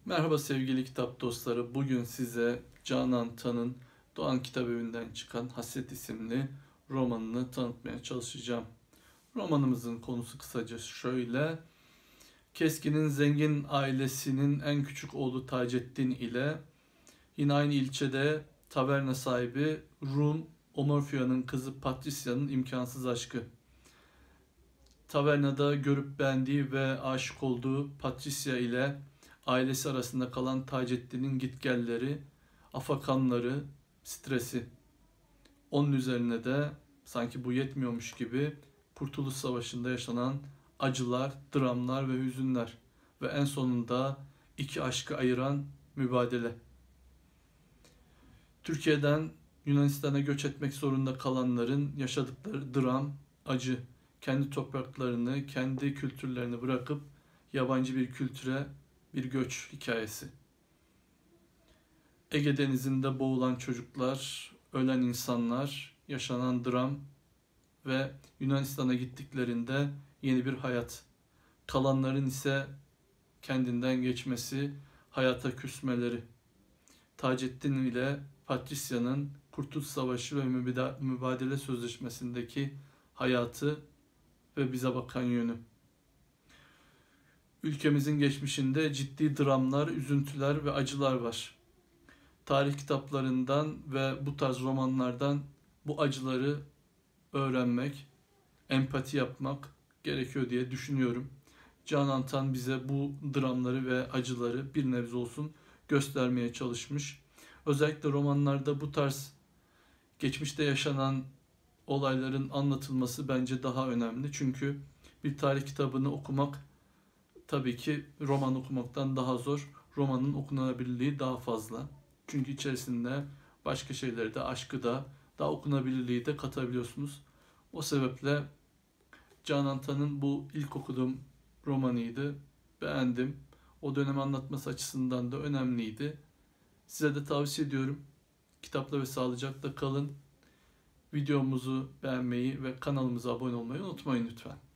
Merhaba sevgili kitap dostları. Bugün size Canan Tan'ın Doğan Kitabevi'nden çıkan Hasret isimli romanını tanıtmaya çalışacağım. Romanımızın konusu kısaca şöyle. Keskin'in zengin ailesinin en küçük oğlu Taceddin ile yine aynı ilçede taverna sahibi Rum Omorfia'nın kızı Patricia'nın imkansız aşkı. Tavernada görüp beğendiği ve aşık olduğu Patricia ile ailesi arasında kalan Taceddin'in gitgelleri, afakanları, stresi. Onun üzerine de sanki bu yetmiyormuş gibi Kurtuluş Savaşı'nda yaşanan acılar, dramlar ve hüzünler ve en sonunda iki aşkı ayıran mübadele. Türkiye'den Yunanistan'a göç etmek zorunda kalanların yaşadıkları dram, acı, kendi topraklarını, kendi kültürlerini bırakıp yabancı bir kültüre bir göç hikayesi. Ege Denizi'nde boğulan çocuklar, ölen insanlar, yaşanan dram ve Yunanistan'a gittiklerinde yeni bir hayat. Kalanların ise kendinden geçmesi, hayata küsmeleri. Taceddin ile Patricia'nın Kurtuluş Savaşı ve Mübadele Sözleşmesi'ndeki hayatı ve bize bakan yönü. Ülkemizin geçmişinde ciddi dramlar, üzüntüler ve acılar var. Tarih kitaplarından ve bu tarz romanlardan bu acıları öğrenmek, empati yapmak gerekiyor diye düşünüyorum. Canan Tan bize bu dramları ve acıları bir nebze olsun göstermeye çalışmış. Özellikle romanlarda bu tarz geçmişte yaşanan olayların anlatılması bence daha önemli. Çünkü bir tarih kitabını okumak tabii ki roman okumaktan daha zor. Romanın okunabilirliği daha fazla. Çünkü içerisinde başka şeyleri de, aşkı da, daha okunabilirliği de katabiliyorsunuz. O sebeple Canan Tan'ın bu ilk okuduğum romanıydı. Beğendim. O dönemi anlatması açısından da önemliydi. Size de tavsiye ediyorum. Kitapla ve sağlıcakla kalın. Videomuzu beğenmeyi ve kanalımıza abone olmayı unutmayın lütfen.